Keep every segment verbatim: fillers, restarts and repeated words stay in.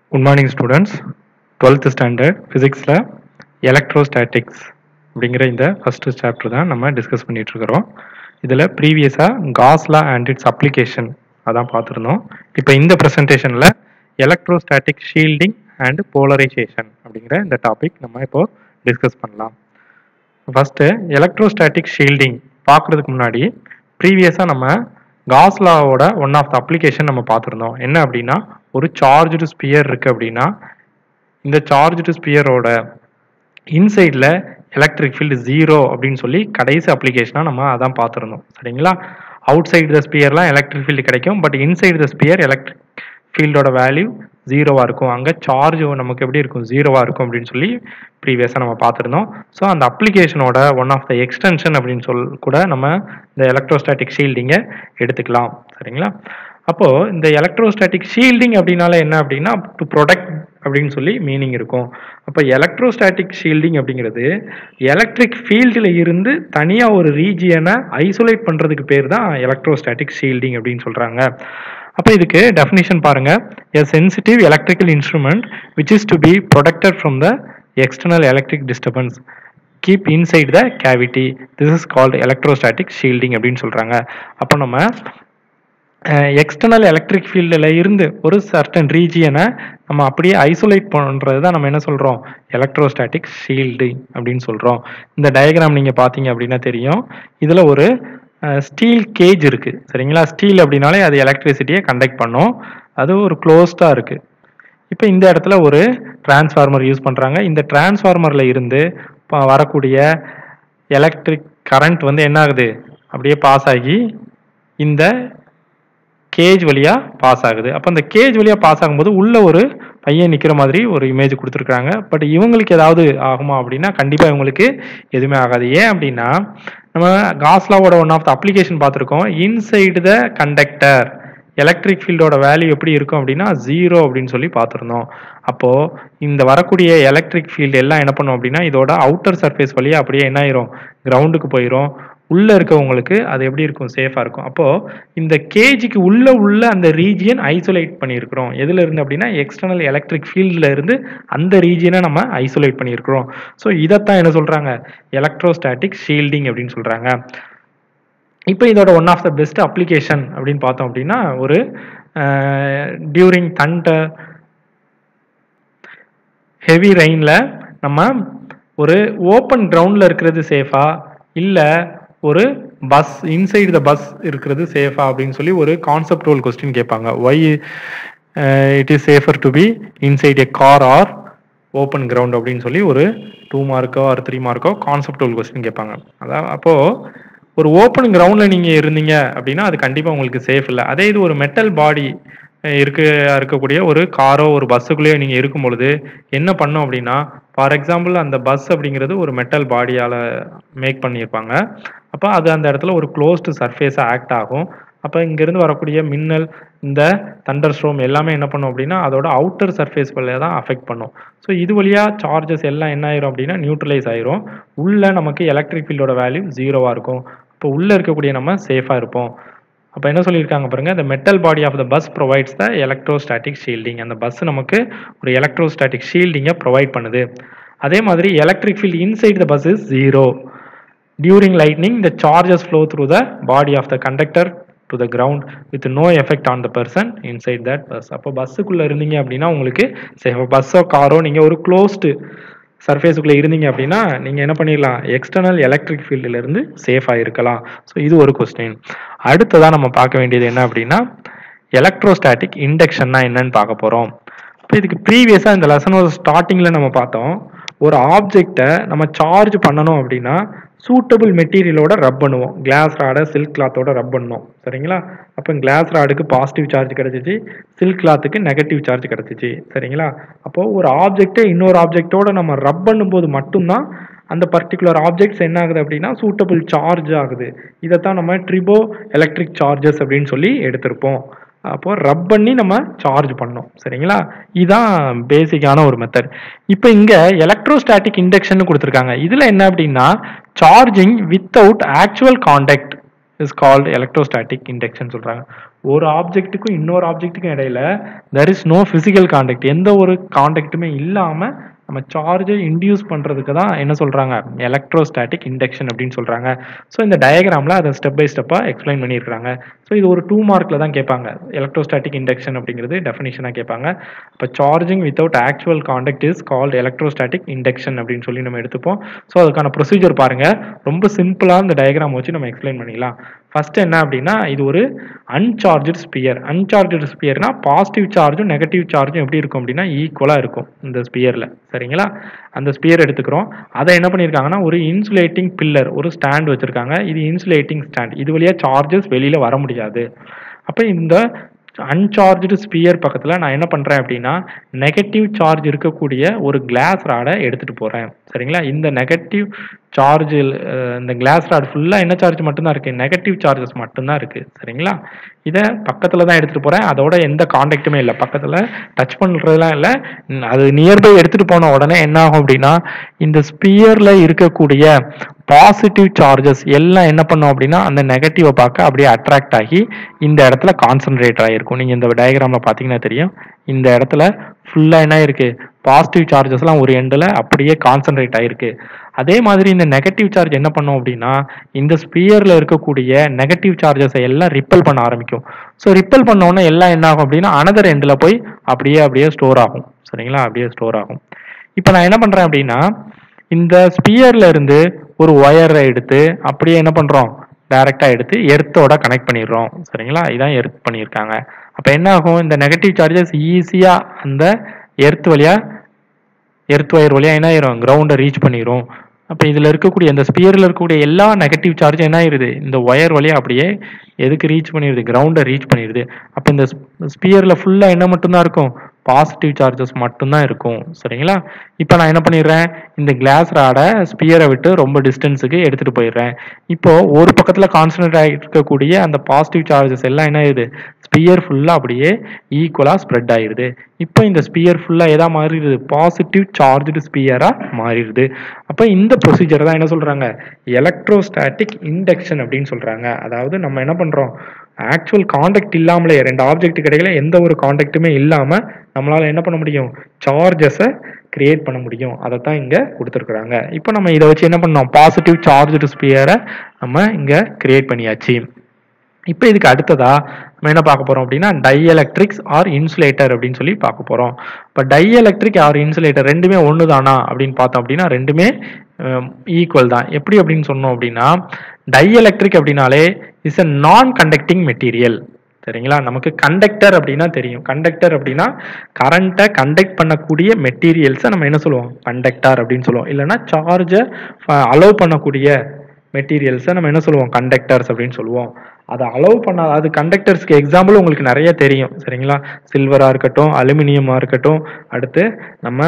Good morning students. twelfth standard physicsல electrostatics அப்படிங்கிற இந்த first chapter தான் நம்ம டிஸ்கஸ் பண்ணிட்டு இருக்கிறோம். இதுல ப்ரீவியஸா Gauss law and it's application அதான் பார்த்துருந்தோம். இப்போ இந்த ப்ரெசன்டேஷன்ல எலக்ட்ரோஸ்டாட்டிக் ஷீல்டிங் அண்ட் போலரைசேஷன் அப்படிங்கிற இந்த டாபிக் நம்ம இப்போ டிஸ்கஸ் பண்ணலாம். ஃபர்ஸ்ட் எலக்ட்ரோஸ்டாட்டிக் ஷீல்டிங் பார்க்கறதுக்கு முன்னாடி ப்ரீவியஸா நம்ம காஸ் லாவோட ஒன் ஆஃப் த அப்ளிகேஷன் நம்ம பார்த்துருந்தோம். என்ன அப்படின்னா, ஒரு சார்ஜ்டு ஸ்பியர் இருக்கு அப்படின்னா இந்த சார்ஜ்டு ஸ்பியரோட இன்சைடில் எலக்ட்ரிக் ஃபீல்டு ஜீரோ அப்படின்னு சொல்லி கடைசி அப்ளிகேஷனாக நம்ம அதான் பார்த்துருந்தோம். சரிங்களா? அவுட் சைடு த ஸ்பியர்லாம் எலக்ட்ரிக் ஃபீல்டு கிடைக்கும், but inside the sphere electric ஃபீல்டோட வேல்யூ ஜீரோவாக இருக்கும். அங்கே சார்ஜ் நமக்கு எப்படி இருக்கும், ஜீரோவாக இருக்கும் அப்படின்னு சொல்லி ப்ரீவியஸாக நம்ம பார்த்துருந்தோம். ஸோ அந்த அப்ளிகேஷனோட ஒன் ஆஃப் த எக்ஸ்டென்ஷன் அப்படின்னு சொல் கூட நம்ம இந்த எலக்ட்ரோஸ்டாட்டிக் ஷீல்டிங்கை எடுத்துக்கலாம். சரிங்களா? அப்போது இந்த எலக்ட்ரோஸ்டாட்டிக் ஷீல்டிங் அப்படின்னால என்ன அப்படின்னா, டு ப்ரொடெக்ட் அப்படின்னு சொல்லி மீனிங் இருக்கும். அப்போ எலக்ட்ரோஸ்டாட்டிக் ஷீல்டிங் அப்படிங்கிறது எலக்ட்ரிக் ஃபீல்டில் இருந்து தனியாக ஒரு ரீஜியனை ஐசோலேட் பண்ணுறதுக்கு பேர் தான் எலக்ட்ரோஸ்டாட்டிக் ஷீல்டிங் அப்படின்னு சொல்கிறாங்க. அப்போ இதுக்கு டெஃபினிஷன் பாருங்க. A sensitive electrical instrument which is to be protected from the external electric disturbance keep inside the cavity, this is called electrostatic shielding அப்படின்னு சொல்கிறாங்க. அப்போ நம்ம எக்ஸ்டர்னல் எலக்ட்ரிக் ஃபீல்டில் இருந்து ஒரு சர்டன் ரீஜியனை நம்ம அப்படியே ஐசோலேட் பண்ணுறது தான் நம்ம என்ன சொல்கிறோம், எலக்ட்ரோஸ்டாட்டிக் ஷீல்டிங் அப்படின்னு சொல்கிறோம். இந்த டயக்ராம் நீங்கள் பார்த்தீங்க அப்படின்னா தெரியும். இதில் ஒரு ஸ்டீல் கேஜ் இருக்குது. சரிங்களா? ஸ்டீல் அப்படின்னாலே அது எலக்ட்ரிசிட்டியை கண்டக்ட் பண்ணும். அது ஒரு க்ளோஸ்டாக இருக்குது. இப்போ இந்த இடத்துல ஒரு டிரான்ஸ்ஃபார்மர் யூஸ் பண்ணுறாங்க. இந்த டிரான்ஸ்ஃபார்மரில் இருந்து வரக்கூடிய எலக்ட்ரிக் கரண்ட் வந்து என்ன ஆகுது, அப்படியே பாஸ் ஆகி இந்த கேஜ் வழியாக பாஸ் ஆகுது. அப்போ அந்த கேஜ் வழியாக பாஸ் ஆகும்போது உள்ள ஒரு பையன் நிற்கிற மாதிரி ஒரு இமேஜ் கொடுத்துருக்காங்க. பட் இவங்களுக்கு ஏதாவது ஆகுமா அப்படின்னா கண்டிப்பாக இவங்களுக்கு எதுவுமே ஆகாது. ஏன் அப்படின்னா, நம்ம காஸ் லாவோட ஒன் ஆஃப் த அப்ளிகேஷன் பார்த்துருக்கோம். இன்சைடு த கண்டக்டர் எலக்ட்ரிக் ஃபீல்டோட வேல்யூ எப்படி இருக்கும் அப்படின்னா ஜீரோ அப்படின்னு சொல்லி பார்த்துருந்தோம். அப்போது இந்த வரக்கூடிய எலக்ட்ரிக் ஃபீல்டு எல்லாம் என்ன பண்ணும் அப்படின்னா இதோட அவுட்டர் சர்ஃபேஸ் வழியாக அப்படியே என்ன ஆயிரும், கிரவுண்டுக்கு போயிடும். உள்ளே இருக்கவங்களுக்கு அது எப்படி இருக்கும், சேஃபாக இருக்கும். அப்போது இந்த கேஜிக்கு உள்ளே உள்ள அந்த ரீஜியன் ஐசோலேட் பண்ணியிருக்கிறோம். எதில் இருந்து அப்படின்னா எக்ஸ்டர்னல் எலக்ட்ரிக் ஃபீல்டில் இருந்து அந்த ரீஜியனை நம்ம ஐசோலேட் பண்ணியிருக்கிறோம். ஸோ இதைத்தான் என்ன சொல்கிறாங்க, எலக்ட்ரோஸ்டாட்டிக் ஷீல்டிங் அப்படின்னு சொல்கிறாங்க. இப்போ இதோட one of the best application அப்படின்னு பார்த்தோம் அப்படின்னா, ஒரு டியூரிங் தண்டர் ஹெவி ரெயினில் நம்ம ஒரு ஓப்பன் கிரவுண்டில் இருக்கிறது சேஃபா இல்லை ஒரு பஸ் இன்சைடு த பஸ் இருக்கிறது சேஃபா அப்படின்னு சொல்லி ஒரு கான்செப்டுவல் கொஸ்டின் கேட்பாங்க. Why it is safer to be inside a car or open ground அப்படின்னு சொல்லி ஒரு டூ மார்க்கோ ஆர் த்ரீ மார்க்கோ கான்செப்டுவல் கொஸ்டின் கேட்பாங்க. அதான் அப்போது ஒரு ஓப்பன் கிரவுண்டில் நீங்கள் இருந்தீங்க அப்படின்னா அது கண்டிப்பாக உங்களுக்கு சேஃப் இல்லை. அதே இது ஒரு மெட்டல் பாடி இருக்க இருக்கக்கூடிய ஒரு காரோ ஒரு பஸ்ஸுக்குள்ளேயோ நீங்கள் இருக்கும் பொழுது என்ன பண்ணும் அப்படின்னா, ஃபார் எக்ஸாம்பிள் அந்த பஸ் அப்படிங்கிறது ஒரு மெட்டல் பாடியால் மேக் பண்ணியிருப்பாங்க. அப்போ அது அந்த இடத்துல ஒரு க்ளோஸ்டு சர்ஃபேஸாக ஆக்ட் ஆகும். அப்போ இங்கேருந்து வரக்கூடிய மின்னல், இந்த தண்டர் ஸ்ட்ரோம் எல்லாமே என்ன பண்ணும் அப்படின்னா அதோட அவுட்டர் சர்ஃபேஸ் வழியாக தான் அஃபெக்ட் பண்ணும். ஸோ இது வழியாக சார்ஜஸ் எல்லாம் என்ன ஆயிரும் அப்படின்னா நியூட்ரலைஸ் ஆயிரும். உள்ளே நமக்கு எலக்ட்ரிக் ஃபீல்டோட வேல்யூ ஜீரோவாக இருக்கும். இப்போ உள்ளே இருக்கக்கூடிய நம்ம சேஃபாக இருப்போம். அப்போ என்ன சொல்லியிருக்காங்க பாருங்க, the metal body of the bus provides the electrostatic shielding. அந்த பஸ் நமக்கு ஒரு எலக்ட்ரோஸ்டாட்டிக் ஷீல்டிங்கை ப்ரொவைட் பண்ணுது. அதே மாதிரி electric field inside the bus is zero. During lightning the charges flow through the body of the conductor to the ground with no effect on the person inside that bus. அப்போ பஸ்ஸுக்குள்ளே இருந்தீங்க அப்படின்னா உங்களுக்கு சேஃபாக, பஸ்ஸோ காரோ நீங்கள் ஒரு க்ளோஸ்டு சர்ஃபேஸுக்குள்ளே இருந்தீங்க அப்படின்னா நீங்கள் என்ன பண்ணிடலாம், எக்ஸ்டர்னல் எலக்ட்ரிக் ஃபீல்டிலிருந்து சேஃபாக இருக்கலாம். ஸோ இது ஒரு கொஸ்டின். அடுத்ததாக நம்ம பார்க்க வேண்டியது என்ன அப்படின்னா, எலக்ட்ரோஸ்டாட்டிக் இண்டக்ஷன்னா என்னன்னு பார்க்க போகிறோம். இப்போ இதுக்கு ப்ரீவியஸாக இந்த லெசனோட ஸ்டார்டிங்கில் நம்ம பார்த்தோம், ஒரு ஆப்ஜெக்டை நம்ம சார்ஜ் பண்ணணும் அப்படின்னா சூட்டபிள் மெட்டீரியலோட ரப் பண்ணுவோம். கிளாஸ் ராடை சில்க் கிளாத்தோட ரப் பண்ணோம். சரிங்களா? அப்போ கிளாஸ் ராடுக்கு பாசிட்டிவ் சார்ஜ் கிடச்சிச்சு, சில்க் கிளாத்துக்கு நெகட்டிவ் சார்ஜ் கிடச்சிச்சு. சரிங்களா? அப்போது ஒரு ஆப்ஜெக்டை இன்னொரு ஆப்ஜெக்டோட நம்ம ரப் பண்ணும்போது மட்டும்தான் அந்த பர்டிகுலர் ஆப்ஜெக்ட்ஸ் என்ன ஆகுது அப்படின்னா சூட்டபிள் சார்ஜ் ஆகுது. இதைத்தான் நம்ம ட்ரிபோ எலக்ட்ரிக் சார்ஜஸ் அப்படின்னு சொல்லி எடுத்திருப்போம். அப்போ ரப் பண்ணி நம்ம சார்ஜ் பண்ணோம். சரிங்களா? இதுதான் பேசிக்கான ஒரு மெத்தட். இப்போ இங்கே எலக்ட்ரோஸ்டாட்டிக் இண்டக்ஷன் கொடுத்துருக்காங்க. இதில் என்ன அப்படின்னா charging without actual contact is called electrostatic induction சொல்றாங்க. ஒரு ஆப்ஜெக்ட்டுக்கும் இன்னொரு ஆப்ஜெக்ட்டுக்கும் இடையில there is no physical contact, எந்த ஒரு கான்டாக்ட்டுமே இல்லாம நம்ம சார்ஜை இன்டியூஸ் பண்றதுக்கு தான் என்ன சொல்றாங்க, எலக்ட்ரோஸ்டாட்டிக் இண்டக்ஷன் அப்படின்னு சொல்றாங்க. ஸோ இந்த டயக்ராம்ல அதை ஸ்டெப் பை ஸ்டெப்பா எக்ஸ்பிளைன் பண்ணியிருக்காங்க. ஸோ இது ஒரு டூ மார்க்ல தான் கேட்பாங்க. எலக்ட்ரோஸ்டாட்டிக் இண்டக்ஷன் அப்படிங்கிறது டெஃபினிஷனா கேட்பாங்க. இப்போ charging without actual contact is called electrostatic induction அப்படின்னு சொல்லி நம்ம எடுத்துப்போம். ஸோ அதுக்கான ப்ரொசீஜர் பாருங்க, ரொம்ப சிம்பிளா இந்த டயக்ராம் வச்சு நம்ம எக்ஸ்பிளைன் பண்ணிக்கலாம். ஃபர்ஸ்ட் என்ன அப்படின்னா, இது ஒரு அன்சார்ஜ்டு ஸ்பியர். அன்சார்ஜ்டு ஸ்பியர்னா பாசிட்டிவ் சார்ஜும் நெகட்டிவ் சார்ஜும் எப்படி இருக்கும் அப்படின்னா ஈக்குவலா இருக்கும் இந்த ஸ்பியர்ல. சரிங்களா? அந்த ஸ்பியர் எடுத்துக்கிறோம். அதை என்ன பண்ணியிருக்காங்கன்னா ஒரு இன்சுலேட்டிங் பில்லர், ஒரு ஸ்டாண்ட் வச்சிருக்காங்க. இது இன்சுலேட்டிங் ஸ்டாண்ட். இது வழியா சார்ஜஸ் வெளியில வர முடியாது. அப்ப இந்த அன்சார்ஜ்டு ஸ்பியர் பக்கத்தில் நான் என்ன பண்ணுறேன் அப்படின்னா நெகட்டிவ் சார்ஜ் இருக்கக்கூடிய ஒரு கிளாஸ் ராடை எடுத்துகிட்டு போகிறேன். சரிங்களா? இந்த நெகட்டிவ் சார்ஜில் இந்த கிளாஸ் ராட் ஃபுல்லாக என்ன சார்ஜ் மட்டும்தான் இருக்குது, நெகட்டிவ் சார்ஜஸ் மட்டும்தான் இருக்குது. சரிங்களா? இதை பக்கத்தில் தான் எடுத்துகிட்டு போகிறேன். அதோட எந்த கான்டாக்டுமே இல்லை, பக்கத்தில் டச் பண்ணுறதுலாம் இல்லை. அது நியர்பை எடுத்துகிட்டு போன உடனே என்ன ஆகும் அப்படின்னா இந்த ஸ்பியரில் இருக்கக்கூடிய பாசிட்டிவ் சார்ஜஸ் எல்லாம் என்ன பண்ணும் அப்படின்னா அந்த நெகட்டிவை பார்க்க அப்படியே அட்ராக்ட் ஆகி இந்த இடத்துல கான்சென்ட்ரேட் ஆகிருக்கும். நீங்கள் இந்த டயக்ராமில் பார்த்தீங்கன்னா தெரியும், இந்த இடத்துல ஃபுல்லாக என்ன இருக்கு, பாசிட்டிவ் சார்ஜஸ்லாம் ஒரு எண்டில் அப்படியே கான்சென்ட்ரேட் ஆகிருக்கு. அதே மாதிரி இந்த நெகட்டிவ் சார்ஜ் என்ன பண்ணும் அப்படின்னா இந்த ஸ்பியரில் இருக்கக்கூடிய நெகட்டிவ் சார்ஜஸை எல்லாம் ரிப்பல் பண்ண ஆரம்பிக்கும். ஸோ ரிப்பல் பண்ணோன்னே எல்லாம் என்ன ஆகும் அப்படின்னா அனதர் எண்டில் போய் அப்படியே அப்படியே ஸ்டோர் ஆகும். சரிங்களா? அப்படியே ஸ்டோர் ஆகும். இப்போ நான் என்ன பண்ணுறேன் அப்படின்னா இந்த ஸ்பியர்ல இருந்து ஒரு ஒயரை எடுத்து அப்படியே என்ன பண்றோம், டைரக்டா எடுத்து எர்த்தோட கனெக்ட் பண்ணிடுறோம். சரிங்களா? இதான் எர்த் பண்ணியிருக்காங்க. அப்ப என்ன ஆகும், இந்த நெகட்டிவ் சார்ஜஸ் ஈஸியா அந்த எர்த் வழியா எர்த் ஒயர் வழியா என்ன ஆயிரும், கிரவுண்டை ரீச் பண்ணிடும். அப்ப இதுல இருக்கக்கூடிய இந்த ஸ்பியர்ல இருக்கக்கூடிய எல்லா நெகட்டிவ் சார்ஜும் என்ன ஆயிருது, இந்த ஒயர் வழியா அப்படியே எதுக்கு ரீச் பண்ணிடுது, கிரவுண்டை ரீச் பண்ணிடுது. அப்ப இந்த ஸ்பியர்ல ஃபுல்லா என்ன மட்டும்தான் இருக்கும், பாசிட்டிவ் சார்ஜஸ் மட்டும்தான் இருக்கும். சரிங்களா? இப்போ நான் என்ன பண்ணிடுறேன், இந்த கிளாஸ் ராடை ஸ்பியரை விட்டு ரொம்ப டிஸ்டன்ஸுக்கு எடுத்துட்டு போயிடுறேன். இப்போ ஒரு பக்கத்தில் கான்சன்ட்ரேட் ஆகிட்டு இருக்கக்கூடிய அந்த பாசிட்டிவ் சார்ஜஸ் எல்லாம் என்ன ஆயிடுது, ஸ்பியர் ஃபுல்லாக அப்படியே ஈக்குவலாக ஸ்ப்ரெட் ஆயிடுது. இப்போ இந்த ஸ்பியர் ஃபுல்லாக எதா மாறிடுது, பாசிட்டிவ் சார்ஜ்டு ஸ்பியராக மாறிடுது. அப்போ இந்த ப்ரொசீஜர் தான் என்ன சொல்றாங்க, எலக்ட்ரோஸ்டாட்டிக் இண்டக்ஷன் அப்படின்னு சொல்றாங்க. அதாவது நம்ம என்ன பண்றோம், ஆக்சுவல் கான்டாக்ட் இல்லாமலே ரெண்டு ஆப்ஜெக்ட் கிடையில எந்த ஒரு கான்டாக்டுமே இல்லாம நம்மளால என்ன பண்ண முடியும், சார்ஜஸை கிரியேட் பண்ண முடியும். அதை தான் இங்க கொடுத்துருக்குறாங்க. இப்போ நம்ம இதை வச்சு என்ன பண்ணோம், பாசிட்டிவ் சார்ஜ்டு ஸ்பியரை நம்ம இங்க கிரியேட் பண்ணியாச்சு. இப்போ இதுக்கு அடுத்ததா நம்ம என்ன பார்க்க போறோம் அப்படின்னா டைஎலக்ட்ரிக்ஸ் ஆர் இன்சுலேட்டர் அப்படின்னு சொல்லி பார்க்க போறோம். இப்போ டைஎலக்ட்ரிக் ஆர் இன்சுலேட்டர் ரெண்டுமே ஒன்று தானா அப்படின்னு பார்த்தோம் அப்படின்னா ரெண்டுமே ஈக்குவல் தான். எப்படி அப்படின்னு சொன்னோம் அப்படின்னா டைஎலக்ட்ரிக் அப்படின்னாலே இஸ் அ நான் கண்டக்டிங் மெட்டீரியல். சரிங்களா? நமக்கு கண்டக்டர் அப்படின்னா தெரியும். கண்டக்டர் அப்படின்னா கரண்ட்டை கண்டக்ட் பண்ணக்கூடிய மெட்டீரியல்ஸை நம்ம என்ன சொல்லுவோம், கண்டக்டர் அப்படின்னு சொல்லுவோம். இல்லைன்னா சார்ஜை அலோவ் பண்ணக்கூடிய மெட்டீரியல்ஸை நம்ம என்ன சொல்லுவோம், கண்டக்டர்ஸ் அப்படின்னு சொல்லுவோம். அதை அலோவ் பண்ண அது கண்டக்டர்ஸ்க்கு எக்ஸாம்பிள் உங்களுக்கு நிறைய தெரியும். சரிங்களா? சில்வரா இருக்கட்டும், அலுமினியமா இருக்கட்டும், அடுத்து நம்ம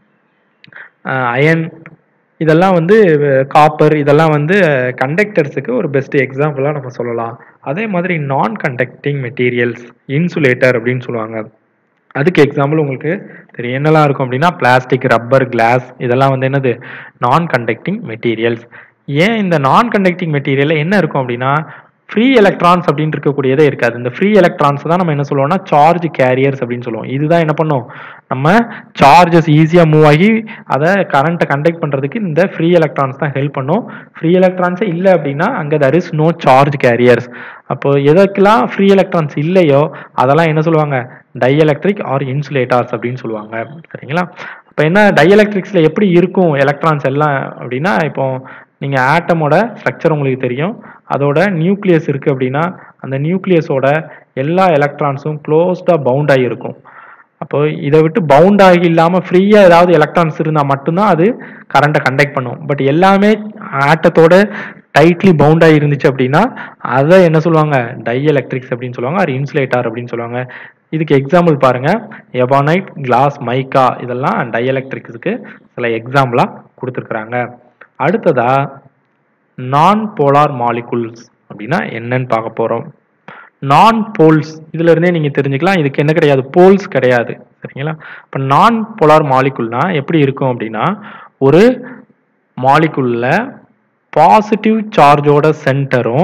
அயன், இதெல்லாம் வந்து காப்பர், இதெல்லாம் வந்து கண்டக்டர்ஸுக்கு ஒரு பெஸ்ட் எக்ஸாம்பிளாக நம்ம சொல்லலாம். அதே மாதிரி நான் கண்டக்டிங் மெட்டீரியல்ஸ் இன்சுலேட்டர் அப்படின்னு சொல்லுவாங்க. அதுக்கு எக்ஸாம்பிள் உங்களுக்கு தெரியும், என்னெல்லாம் இருக்கும் அப்படின்னா பிளாஸ்டிக், ரப்பர், கிளாஸ், இதெல்லாம் வந்து என்னது, நான் கண்டக்டிங் மெட்டீரியல்ஸ். ஏன் இந்த நான் கண்டக்டிங் மெட்டீரியலில் என்ன இருக்கும் அப்படின்னா ஃப்ரீ எலக்ட்ரான்ஸ் அப்படின்னு இருக்கக்கூடியதே இருக்காது. இந்த ஃப்ரீ எலக்ட்ரான்ஸ் தான் நம்ம என்ன சொல்லுவோம்னா சார்ஜ் கேரியர்ஸ் அப்படின்னு சொல்லுவோம். இதுதான் என்ன பண்ணும், நம்ம சார்ஜஸ் ஈஸியாக மூவ் ஆகி அதை கரண்ட்டை கண்டக்ட் பண்ணுறதுக்கு இந்த ஃப்ரீ எலக்ட்ரான்ஸ் தான் ஹெல்ப் பண்ணும். ஃப்ரீ எலக்ட்ரான்ஸே இல்லை அப்படின்னா அங்கே there is no charge carriers. அப்போ எதற்கெல்லாம் ஃப்ரீ எலக்ட்ரான்ஸ் இல்லையோ அதெல்லாம் என்ன சொல்லுவாங்க, டைஎலக்ட்ரிக் ஆர் இன்சுலேட்டர்ஸ் அப்படின்னு சொல்லுவாங்க. சரிங்களா? இப்போ என்ன டைஎலக்ட்ரிக்ஸில் எப்படி இருக்கும் எலக்ட்ரான்ஸ் எல்லாம் அப்படின்னா, இப்போ நீங்கள் ஆட்டமோட ஸ்ட்ரக்சர் உங்களுக்கு தெரியும். அதோட நியூக்ளியஸ் இருக்குது அப்படின்னா அந்த நியூக்ளியஸோட எல்லா எலக்ட்ரான்ஸும் க்ளோஸ்டாக பவுண்ட் ஆகி இருக்கும். அப்போ இதை விட்டு பவுண்ட் ஆகி இல்லாமல் ஃப்ரீயாக ஏதாவது எலக்ட்ரான்ஸ் இருந்தால் மட்டும்தான் அது கரண்ட்டை கண்டக்ட் பண்ணும். பட் எல்லாமே ஆட்டத்தோட டைட்லி பவுண்ட் ஆகி இருந்துச்சு அப்படின்னா அதை என்ன சொல்லுவாங்க, டைஎலக்ட்ரிக்ஸ் அப்படின்னு சொல்லுவாங்க, அது இன்சுலேட்டர் அப்படின்னு சொல்லுவாங்க. இதுக்கு எக்ஸாம்பிள் பாருங்க, எபானைட், கிளாஸ், மைக்கா, இதெல்லாம் டைஎலக்ட்ரிக்ஸுக்கு சில எக்ஸாம்பிளாக கொடுத்துருக்குறாங்க. அடுத்ததா நான் போலார் மாலிகுல்ஸ் அப்படின்னா என்னன்னு பார்க்க போறோம். நான் போல்ஸ், இதுல இருந்தே நீங்க தெரிஞ்சுக்கலாம், இதுக்கு என்ன கிடையாது, போல்ஸ் கிடையாது. சரிங்களா? இப்போ நான் போலார் மாலிகுல்னா எப்படி இருக்கும் அப்படின்னா ஒரு மாலிகுல்ல பாசிட்டிவ் சார்ஜோட சென்டரும்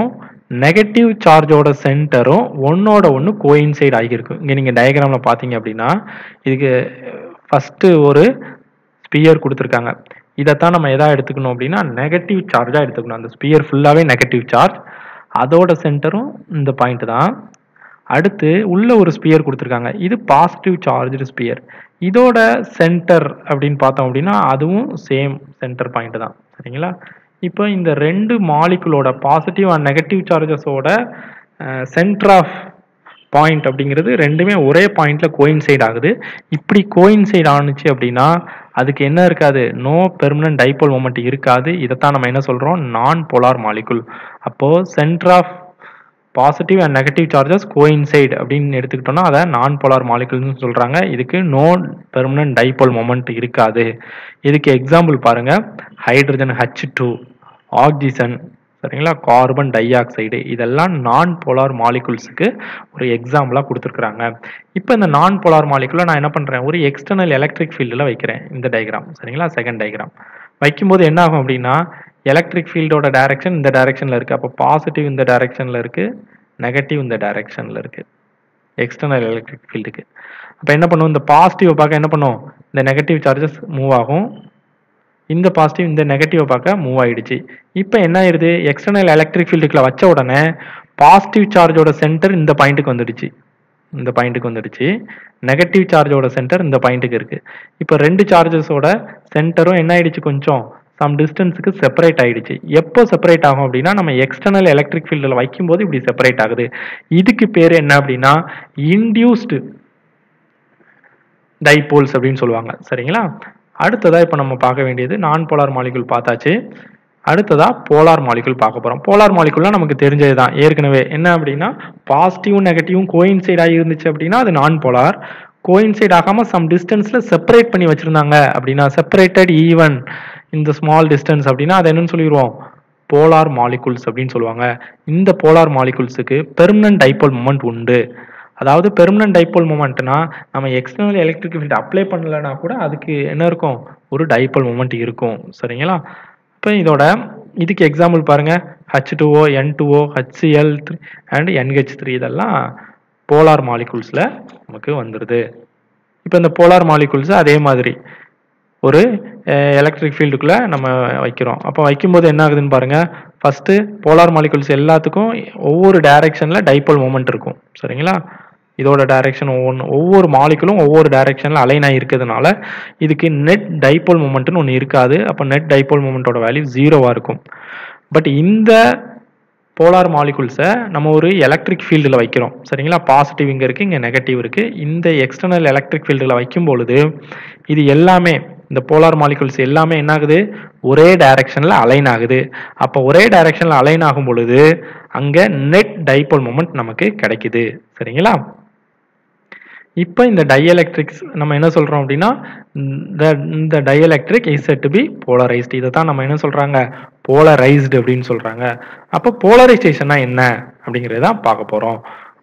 நெகட்டிவ் சார்ஜோட சென்டரும் ஒன்னோட ஒன்று கோயின்சைட் ஆகியிருக்கும். இங்கே நீங்கள் டயக்ராமில் பார்த்தீங்க அப்படின்னா இதுக்கு ஃபஸ்ட்டு ஒரு ஸ்பியர் கொடுத்துருக்காங்க. இதைத்தான் நம்ம எதா எடுத்துக்கணும் அப்படின்னா நெகட்டிவ் சார்ஜாக எடுத்துக்கணும். அந்த ஸ்பியர் ஃபுல்லாகவே நெகட்டிவ் சார்ஜ், அதோட சென்டரும் இந்த பாயிண்ட் தான். அடுத்து உள்ள ஒரு ஸ்பியர் கொடுத்துருக்காங்க, இது பாசிட்டிவ் சார்ஜ்டு ஸ்பியர். இதோட சென்டர் அப்படின்னு பார்த்தோம் அப்படின்னா அதுவும் சேம் சென்டர் பாயிண்ட் தான். சரிங்களா? இப்போ இந்த ரெண்டு மாலிகுலோட பாசிட்டிவ் அண்ட் நெகட்டிவ் சார்ஜஸோட சென்டர் ஆஃப் பாயிண்ட் அப்படிங்கிறது ரெண்டுமே ஒரே பாயிண்ட்ல கோயின்சைட் ஆகுது. இப்படி கோயின்சைட் ஆனுச்சு அப்படின்னா அதுக்கு என்ன இருக்காது, நோ பெர்மனன்ட் டைபோல் மொமெண்ட் இருக்காது. இதைத்தான் நம்ம என்ன சொல்றோம், நான் போலார் மாலிகுல். அப்போ centre of positive and negative charges coincide அப்படின்னு எடுத்துக்கிட்டோம்னா அதை நான் போலார் மாலிகுல்னு சொல்றாங்க. இதுக்கு நோ பெர்மனன்ட் டைபோல் மொமெண்ட் இருக்காது. இதுக்கு எக்ஸாம்பிள் பாருங்க, ஹைட்ரஜன் ஹெச் டூ, ஆக்சிஜன், சரிங்களா, கார்பன் டை ஆக்சைடு, இதெல்லாம் நான் போலார் மாலிகுல்ஸுக்கு ஒரு எக்ஸாம்பிளாக கொடுத்துருக்குறாங்க. இப்போ இந்த நான் போலார் மாலிகுலை நான் என்ன பண்ணுறேன், ஒரு எக்ஸ்டர்னல் எலக்ட்ரிக் ஃபீல்டில் வைக்கிறேன். இந்த டயக்ராம், சரிங்களா, செகண்ட் டயக்ராம் வைக்கும்போது என்ன ஆகும் அப்படின்னா எலக்ட்ரிக் ஃபீல்டோட டைரக்ஷன் இந்த டைரக்ஷனில் இருக்குது. அப்போ பாசிட்டிவ் இந்த டைரக்ஷனில் இருக்குது, நெகட்டிவ் இந்த டைரக்ஷனில் இருக்குது எக்ஸ்டர்னல் எலக்ட்ரிக் ஃபீல்டுக்கு. அப்போ என்ன பண்ணும், இந்த பாசிட்டிவை பார்க்க என்ன பண்ணும், இந்த நெகட்டிவ் சார்ஜஸ் மூவ் ஆகும், இந்த பாசிட்டிவ் இந்த நெகட்டிவை பார்க்க மூவ் ஆயிடுச்சு. இப்போ என்ன ஆயிடுது, எக்ஸ்டர்னல் எலக்ட்ரிக் ஃபீல்டுக்குள்ள வச்ச உடனே பாசிட்டிவ் சார்ஜோட சென்டர் இந்த பாயிண்ட்டுக்கு வந்துடுச்சு, இந்த பாயிண்ட்டுக்கு வந்துடுச்சு. நெகட்டிவ் சார்ஜோட சென்டர் இந்த பாயிண்ட்டுக்கு இருக்கு. இப்போ ரெண்டு சார்ஜஸோட சென்டரும் என்ன ஆயிடுச்சு, கொஞ்சம் சம் டிஸ்டன்ஸுக்கு செப்பரேட் ஆயிடுச்சு. எப்போ செப்பரேட் ஆகும் அப்படின்னா நம்ம எக்ஸ்டர்னல் எலக்ட்ரிக் ஃபீல்டில் வைக்கும்போது இப்படி செப்பரேட் ஆகுது. இதுக்கு பேர் என்ன அப்படின்னா இன்டியூஸ்டு டைபோல்ஸ் அப்படின்னு சொல்லுவாங்க. சரிங்களா? அடுத்ததா இப்போ நம்ம பார்க்க வேண்டியது நான் போலார் மாலிகுல் பார்த்தாச்சு. அடுத்ததா போலார் மாலிகுல் பார்க்க போறோம். போலார் மாலிகுல்லாம் நமக்கு தெரிஞ்சது தான் ஏற்கனவே. என்ன அப்படின்னா பாசிட்டிவும் நெகட்டிவும் கோயின்சைட் ஆகி இருந்துச்சு அப்படின்னா அது நான் போலார். கோயின்சைட் ஆகாம சம் டிஸ்டன்ஸ்ல செப்பரேட் பண்ணி வச்சிருந்தாங்க அப்படின்னா செப்பரேட்டட் ஈவன் இந்த ஸ்மால் டிஸ்டன்ஸ் அப்படின்னா அது என்னன்னு சொல்லிடுவோம், போலார் மாலிகுல்ஸ் அப்படின்னு சொல்லுவாங்க. இந்த போலார் மாலிகுல்ஸுக்கு பெர்மனன்ட் டைபோல் மொமெண்ட் உண்டு. அதாவது பெர்மனன்ட் டைபோல் மொமெண்ட்னா நம்ம எக்ஸ்டர்னல் எலக்ட்ரிக் ஃபீல்ட் அப்ளை பண்ணலன்னா கூட அதுக்கு என்ன இருக்கும், ஒரு டைபோல் மொமெண்ட் இருக்கும். சரிங்களா? இப்போ இதோட இதுக்கு எக்ஸாம்பிள் பாருங்க, H two O, N two O, H C L and N H three இதெல்லாம் போலார் மாலிகுல்ஸ்ல நமக்கு வந்துடுது. இப்போ இந்த போலார் மாலிகுல்ஸ் அதே மாதிரி ஒரு எலக்ட்ரிக் ஃபீல்டுக்குள்ள நம்ம வைக்கிறோம். அப்போ வைக்கும்போது என்ன ஆகுதுன்னு பாருங்க, ஃபர்ஸ்ட் போலார் மாலிகுல்ஸ் எல்லாத்துக்கும் ஒவ்வொரு டைரக்ஷன்ல டைபோல் மொமெண்ட் இருக்கும். சரிங்களா? இதோட டைரக்ஷன் ஒவ்வொன்று ஒவ்வொரு மாலிகுலும் ஒவ்வொரு டைரக்ஷன்ல அலைன் ஆகி இருக்கிறதுனால இதுக்கு நெட் டைபோல் மொமெண்ட்னு ஒன்று இருக்காது. அப்போ நெட் டைபோல் மொமெண்டோட வேல்யூ ஜீரோவா இருக்கும். பட் இந்த போலார் மாலிகுல்ஸை நம்ம ஒரு எலக்ட்ரிக் ஃபீல்டில் வைக்கிறோம். சரிங்களா? பாசிட்டிவ் இங்கே இருக்குது, இங்கே நெகட்டிவ் இருக்குது. இந்த எக்ஸ்டர்னல் எலக்ட்ரிக் ஃபீல்டில் வைக்கும் பொழுது இது எல்லாமே இந்த போலார் மாலிகுல்ஸ் எல்லாமே என்ன ஆகுது, ஒரே டைரக்ஷனில் அலைன் ஆகுது. அப்போ ஒரே டைரக்ஷனில் அலைன் ஆகும் பொழுது அங்கே நெட் டைபோல் மொமெண்ட் நமக்கு கிடைக்குது. சரிங்களா? இப்போ இந்த டைஎலக்ட்ரிக்ஸ் நம்ம என்ன சொல்றோம் அப்படின்னா இந்த dielectric is said to be polarised. இதை தான் நம்ம என்ன சொல்றாங்க, போலரைஸ்டு அப்படின்னு சொல்றாங்க. அப்போ போலரைசேஷன்னா என்ன அப்படிங்கிறத பார்க்க போறோம்.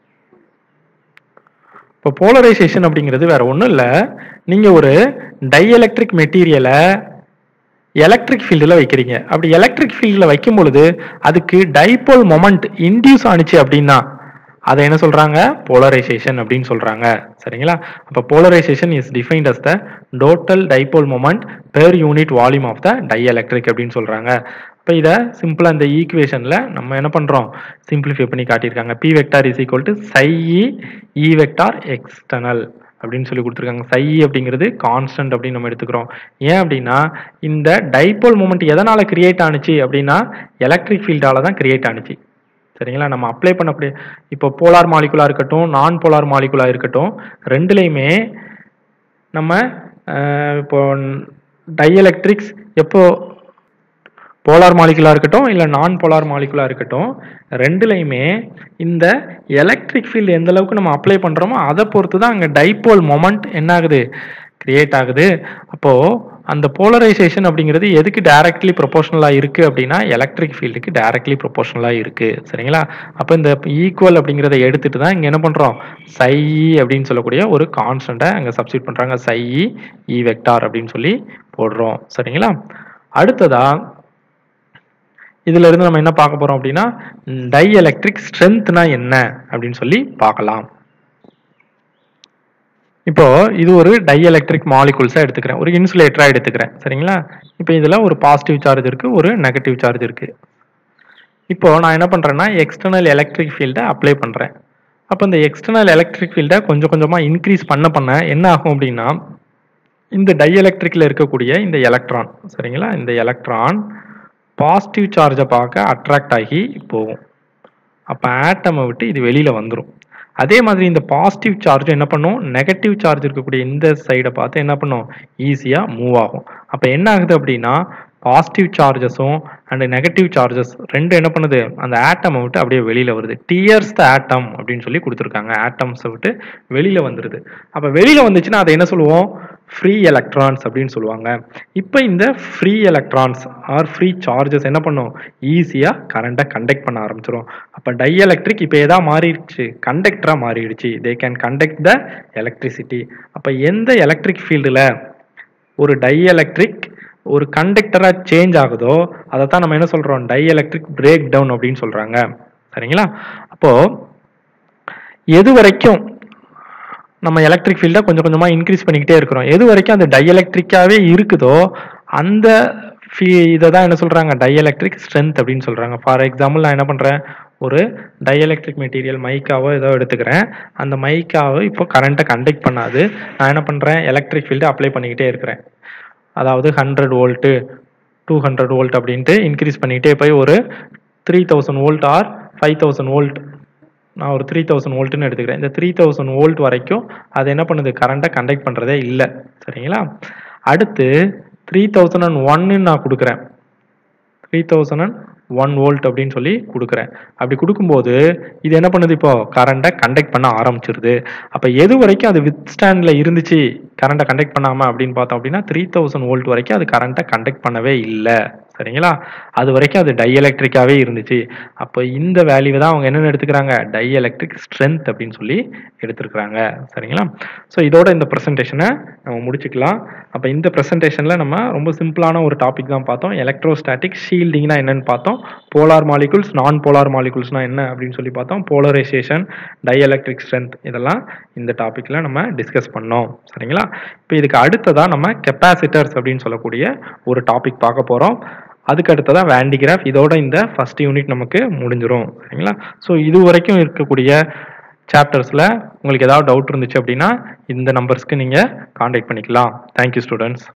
இப்போ போலரைசேஷன் அப்படிங்கிறது வேற ஒன்றும் இல்லை, நீங்க ஒரு டைஎலக்ட்ரிக் மெட்டீரியலை எலக்ட்ரிக் ஃபீல்டில் வைக்கிறீங்க. அப்படி எலக்ட்ரிக் ஃபீல்டில் வைக்கும் பொழுது அதுக்கு டைபோல் மொமெண்ட் இன்டியூஸ் ஆனிச்சு அப்படின்னா அதை என்ன சொல்றாங்க, போலரைசேஷன் அப்படின்னு சொல்றாங்க. சரிங்களா? அப்போ polarisation is defined as the total dipole moment per unit volume of the dielectric அப்படின்னு சொல்றாங்க. இப்போ இதை சிம்பிளா இந்த ஈக்குவேஷன்ல நம்ம என்ன பண்றோம், சிம்பிளிஃபை பண்ணி காட்டியிருக்காங்க. P vector is equal to chi E vector external அப்படின்னு சொல்லி கொடுத்துருக்காங்க. சை அப்படிங்கிறது கான்ஸ்டன்ட் அப்படின்னு நம்ம எடுத்துக்கிறோம். ஏன் அப்படின்னா இந்த டைபோல் மொமெண்ட் எதனால கிரியேட் ஆனிச்சு அப்படின்னா எலக்ட்ரிக் ஃபீல்டால தான் கிரியேட் ஆனிச்சு. சரிங்களா? நம்ம அப்ளை பண்ணக்கூடிய இப்போ போலார் மாலிகுலா இருக்கட்டும், நான் போலார் மாலிகுலா இருக்கட்டும், ரெண்டுலையுமே நம்ம இப்போ டைஎலக்ட்ரிக்ஸ் எப்போ போலார் மாலிகுலா இருக்கட்டும் இல்லை நான் போலார் மாலிகுலா இருக்கட்டும், ரெண்டுலையுமே இந்த எலக்ட்ரிக் ஃபீல்டு எந்த அளவுக்கு நம்ம அப்ளை பண்ணுறோமோ அதை பொறுத்து தான் அங்கே டைபோல் மொமெண்ட் என்ன ஆகுது, கிரியேட் ஆகுது. அப்போது அந்த போலரைசேஷன் அப்படிங்கிறது எதுக்கு டைரக்ட்லி ப்ரொபோஷனலாக இருக்குது அப்படின்னா எலக்ட்ரிக் ஃபீல்டுக்கு டைரக்ட்லி ப்ரொபோஷனலாக இருக்குது. சரிங்களா? அப்போ இந்த ஈக்குவல் அப்படிங்கிறத எடுத்துட்டு தான் இங்கே என்ன பண்ணுறோம், சை அப்படின்னு சொல்லக்கூடிய ஒரு கான்ஸ்டண்ட்டை அங்கே சப்ஸ்டிட் பண்ணுறாங்க. சை இ வெக்டார் அப்படின்னு சொல்லி போடுறோம். சரிங்களா? அடுத்ததா இதுல இருந்து நம்ம என்ன பார்க்க போறோம் அப்படின்னா டை எலக்ட்ரிக் ஸ்ட்ரென்த்னா என்ன அப்படின்னு சொல்லி பார்க்கலாம். இப்போ இது ஒரு டை எலக்ட்ரிக் மாலிகூல்ஸா எடுத்துக்கிறேன், ஒரு இன்சுலேட்டரா எடுத்துக்கிறேன். சரிங்களா? இப்போ இதுல ஒரு பாசிட்டிவ் சார்ஜ் இருக்கு, ஒரு நெகட்டிவ் சார்ஜ் இருக்கு. இப்போ நான் என்ன பண்றேன்னா எக்ஸ்டர்னல் எலக்ட்ரிக் ஃபீல்டை அப்ளை பண்றேன். அப்போ இந்த எக்ஸ்டர்னல் எலக்ட்ரிக் ஃபீல்டை கொஞ்சம் கொஞ்சமா இன்க்ரீஸ் பண்ண பண்ண என்ன ஆகும் அப்படின்னா இந்த டை எலக்ட்ரிக்ல இருக்கக்கூடிய இந்த எலக்ட்ரான், சரிங்களா, இந்த எலக்ட்ரான் பாசிட்டிவ் சார்ஜை பார்க்க அட்ராக்ட் ஆகி போகும். அப்போ ஆட்டமை விட்டு இது வெளியில வந்துடும். அதே மாதிரி இந்த பாசிட்டிவ் சார்ஜ் என்ன பண்ணும், நெகட்டிவ் சார்ஜ் இருக்கக்கூடிய இந்த சைடை பார்த்து என்ன பண்ணும், ஈஸியா மூவ் ஆகும். அப்போ என்ன ஆகுது அப்படின்னா பாசிட்டிவ் சார்ஜஸும் அண்ட் நெகட்டிவ் சார்ஜஸ் ரெண்டும் என்ன பண்ணுது, அந்த ஆட்டமை விட்டு அப்படியே வெளியில வருது. டியர்ஸ் த ஆட்டம் அப்படின்னு சொல்லி கொடுத்துருக்காங்க. ஆட்டம்ஸை விட்டு வெளியில வந்துருது. அப்போ வெளியில வந்துச்சுன்னா அதை என்ன சொல்லுவோம், ஃப்ரீ எலக்ட்ரான்ஸ் அப்படின்னு சொல்லுவாங்க. இப்போ இந்த free electrons are free charges என்ன பண்ணும், ஈஸியா கரண்ட்டை கண்டக்ட் பண்ண ஆரம்பிச்சிடும். அப்போ டை எலக்ட்ரிக் இப்போ எதா மாறிடுச்சு, கண்டக்டரா மாறிடுச்சு. They can conduct the electricity. அப்போ எந்த எலக்ட்ரிக் ஃபீல்டில் ஒரு டை எலக்ட்ரிக் ஒரு கண்டக்டரா சேஞ்ச் ஆகுதோ அதை தான் நம்ம என்ன சொல்றோம், டை எலக்ட்ரிக் பிரேக் டவுன் அப்படின்னு சொல்றாங்க. சரிங்களா? அப்போ எது வரைக்கும் நம்ம எலக்ட்ரிக் ஃபீல்டை கொஞ்சம் கொஞ்சமா இன்க்ரீஸ் பண்ணிக்கிட்டே இருக்கிறோம், எது வரைக்கும் அந்த டை எலக்ட்ரிக்காவே இருக்குதோ அந்த இதை தான் என்ன சொல்றாங்க, டை எலக்ட்ரிக் ஸ்ட்ரென்த் அப்படின்னு சொல்றாங்க. ஃபார் எக்ஸாம்பிள் நான் என்ன பண்றேன், ஒரு டை எலக்ட்ரிக் மெட்டீரியல் மைக்காவோ ஏதோ எடுத்துக்கிறேன். அந்த மைக்காவோ இப்போ கரண்ட்டை கண்டக்ட் பண்ணாது. நான் என்ன பண்றேன், எலக்ட்ரிக் ஃபீல்டை அப்ளை பண்ணிக்கிட்டே இருக்கிறேன். அதாவது hundred volt to hundred volt அப்படின்ட்டு இன்க்ரீஸ் பண்ணிக்கிட்டே போய் ஒரு three thousand volt or five thousand volt, நான் ஒரு த்ரீ தௌசண்ட் வோல்ட்னு எடுத்துக்கிறேன். இந்த த்ரீ தௌசண்ட் வோல்ட் வரைக்கும் அது என்ன பண்ணுது, கரண்ட்டை கண்டக்ட் பண்ணுறதே இல்லை. சரிங்களா? அடுத்து த்ரீ தௌசண்ட் அண்ட் ஒன்னு நான் கொடுக்குறேன், three thousand and one volt அப்படின்னு சொல்லி கொடுக்குறேன். அப்படி கொடுக்கும்போது இது என்ன பண்ணுது, இப்போ கரண்ட்டை கண்டக்ட் பண்ண ஆரம்பிச்சிருது. அப்போ எது வரைக்கும் அது வித் ஸ்டாண்டில் இருந்துச்சு கரண்ட்டை கண்டக்ட் பண்ணாமல் அப்படின்னு பார்த்தோம் அப்படின்னா த்ரீ தௌசண்ட் வோல்ட் வரைக்கும் அது கரண்ட்டை கண்டக்ட் பண்ணவே இல்லை. சரிங்களா? அது வரைக்கும் அது டை எலக்ட்ரிக்காவே இருந்துச்சு. அப்போ இந்த வேல்யூ தான் அவங்க என்னென்னு எடுத்துக்கிறாங்க, டை எலக்ட்ரிக் ஸ்ட்ரென்த் அப்படின்னு சொல்லி எடுத்துருக்காங்க. சரிங்களா? ஸோ இதோட இந்த ப்ரெசன்டேஷனை நம்ம முடிச்சுக்கலாம். அப்போ இந்த ப்ரெசன்டேஷனில் நம்ம ரொம்ப சிம்பிளான ஒரு டாபிக் தான் பார்த்தோம். எலக்ட்ரோஸ்டாட்டிக் ஷீல்டிங்னா என்னன்னு பார்த்தோம், போலார் மாலிகுல்ஸ் நான் போலார் மாலிகுல்ஸ்னா என்ன அப்படின்னு சொல்லி பார்த்தோம், போலரைசேஷன், டை எலக்ட்ரிக் ஸ்ட்ரென்த், இதெல்லாம் இந்த டாப்பிக்கில் நம்ம டிஸ்கஸ் பண்ணோம். சரிங்களா? இப்போ இதுக்கு அடுத்ததான் நம்ம கெப்பாசிட்டர்ஸ் அப்படின்னு சொல்லக்கூடிய ஒரு டாபிக் பார்க்க போகிறோம். அதுக்கு அடுத்ததான் வேண்டிகிராஃப். இதோட இந்த ஃபர்ஸ்ட் யூனிட் நமக்கு முடிஞ்சிடும். சரிங்களா? ஸோ இது வரைக்கும் இருக்கக்கூடிய சாப்டர்ஸில் உங்களுக்கு ஏதாவது டவுட் இருந்துச்சு அப்படின்னா இந்த நம்பர்ஸ்க்கு நீங்கள் காண்டாக்ட் பண்ணிக்கலாம். Thank you students.